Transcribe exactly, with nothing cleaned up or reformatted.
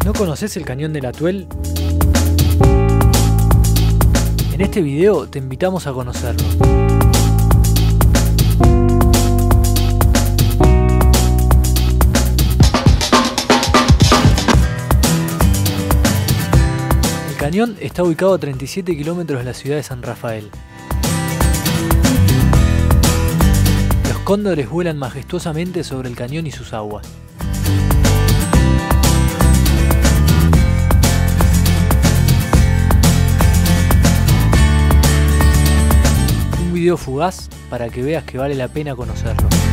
¿No conoces el Cañón del Atuel? En este video te invitamos a conocerlo. El cañón está ubicado a treinta y siete kilómetros de la ciudad de San Rafael. Los cóndores vuelan majestuosamente sobre el cañón y sus aguas. Un video fugaz para que veas que vale la pena conocerlo.